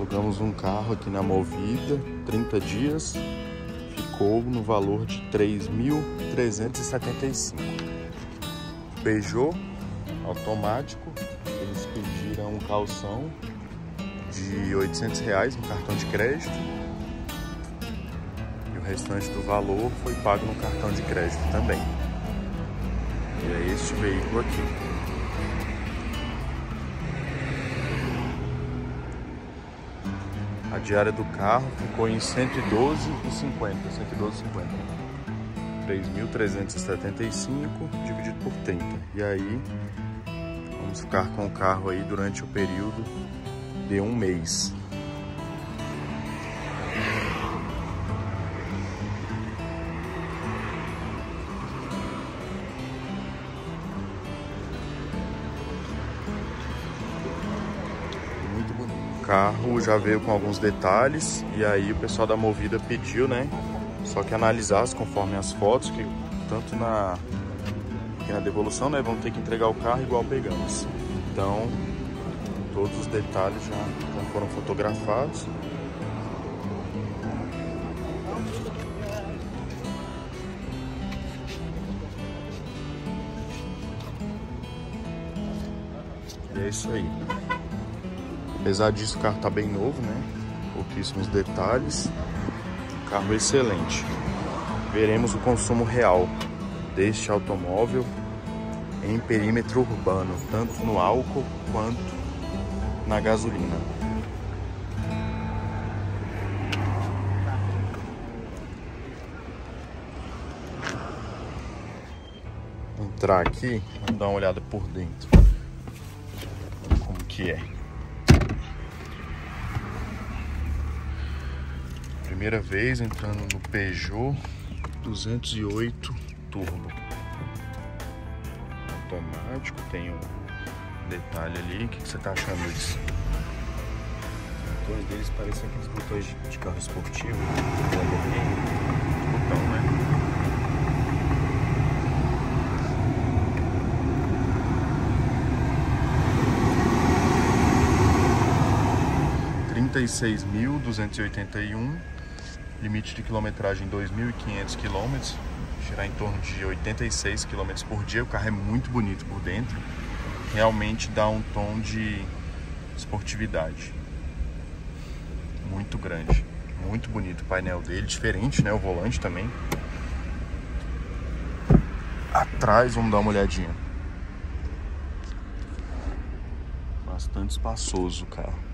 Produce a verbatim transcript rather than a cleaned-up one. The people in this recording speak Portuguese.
Alugamos um carro aqui na Movida, trinta dias, ficou no valor de três mil trezentos e setenta e cinco. Peugeot automático, eles pediram calção de oitocentos reais no cartão de crédito e o restante do valor foi pago no cartão de crédito também. E é este veículo aqui. A diária do carro ficou em cento e doze reais e cinquenta centavos, cento e doze reais e cinquenta centavos. três mil trezentos e setenta e cinco dividido por trinta. E aí, vamos ficar com o carro aí durante o período de um mês. Muito bonito. O carro já veio com alguns detalhes e aí o pessoal da Movida pediu, né? Só que analisasse conforme as fotos, que tanto na, aqui na devolução, né? Vamos ter que entregar o carro igual pegamos. Então, todos os detalhes já, já foram fotografados. E é isso aí. Apesar disso, o carro tá bem novo, né? Pouquíssimos detalhes. Carro excelente. Veremos o consumo real deste automóvel em perímetro urbano, tanto no álcool quanto na gasolina. Entrar aqui, vamos dar uma olhada por dentro. Como que é? Primeira vez entrando no Peugeot duzentos e oito Turbo. Automático, tem um detalhe ali. O que você tá achando disso? Os botões deles parecem aqueles botões de, de carro esportivo. Botão, né? trinta e seis mil duzentos e oitenta e um. Limite de quilometragem dois mil e quinhentos quilômetros, girar em torno de oitenta e seis quilômetros por dia. O carro é muito bonito por dentro, realmente dá um tom de esportividade. Muito grande, muito bonito o painel dele, diferente, né? O volante também. Atrás, vamos dar uma olhadinha. Bastante espaçoso o carro.